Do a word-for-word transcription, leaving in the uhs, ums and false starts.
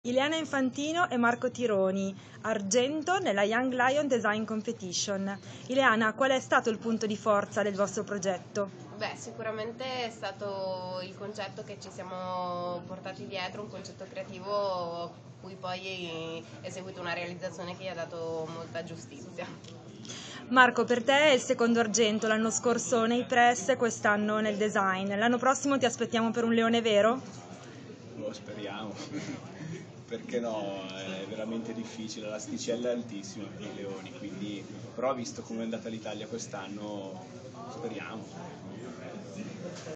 Ileana Infantino e Marco Tironi, argento nella Young Lion Design Competition. Ileana, qual è stato il punto di forza del vostro progetto? Beh, sicuramente è stato il concetto che ci siamo portati dietro, un concetto creativo cui poi è seguita una realizzazione che gli ha dato molta giustizia. Marco, per te è il secondo argento, l'anno scorso nei press e quest'anno nel design. L'anno prossimo ti aspettiamo per un leone vero? Lo speriamo, perché no, è veramente difficile, l'asticella è altissima per i leoni, quindi, però visto come è andata l'Italia quest'anno, speriamo.